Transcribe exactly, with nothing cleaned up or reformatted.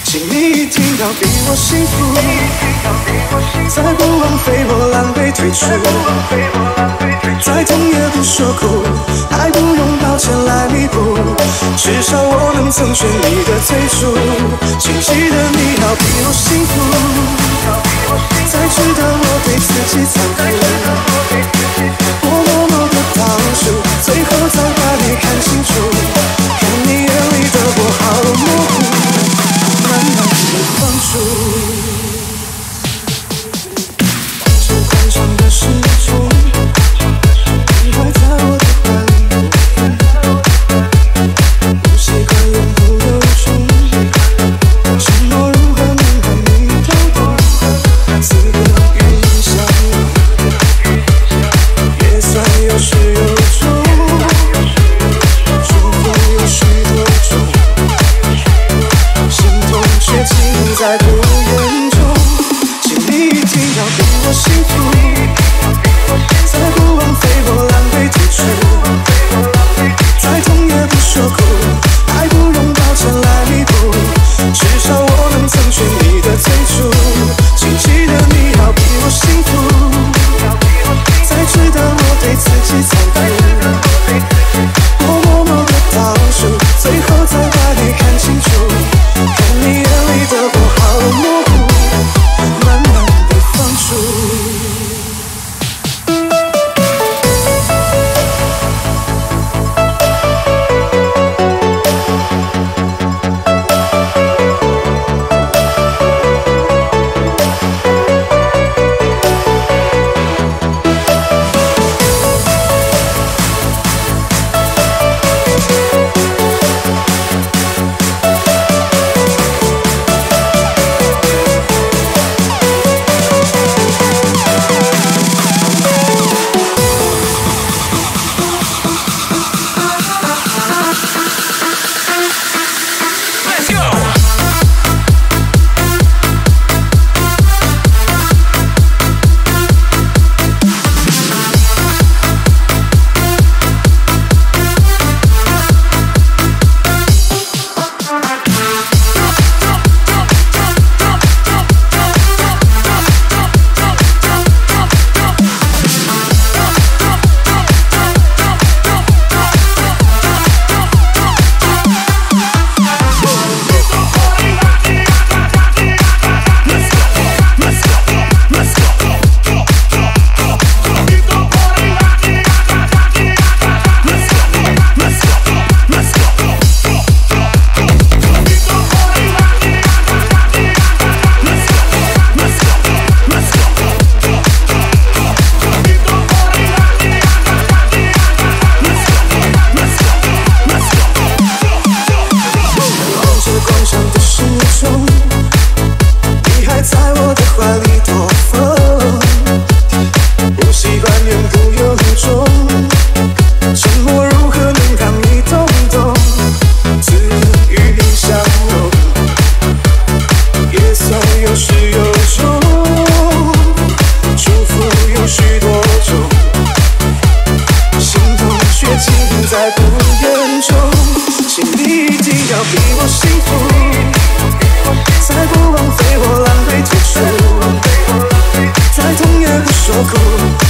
请你一定要比我幸福，再不枉费我狼狈退出，再痛也不说苦，还不用道歉来弥补，至少我能成全你的最初。请记得你要比我幸福，才知道我对自己残酷，我默默的倒数，最后才把你看清楚，看你眼里的我好模糊，慢慢的放逐，这宽敞的时钟，你还在我的怀里，不习惯永不由衷，承诺如何能让你懂懂，此刻与你相拥，也算有始有终，祝福有许多种，心痛却尽在不言中，请你一定要比我幸福，再不枉费我狼狈退出，再痛也不说苦，还不用道歉来弥补，至少我能成全你的最初。请记得你要比我幸福，才知道我对自己残酷，我默默的倒数，最后才把你看清楚，看你眼里的我好模糊，慢慢的放逐。再痛也不说苦。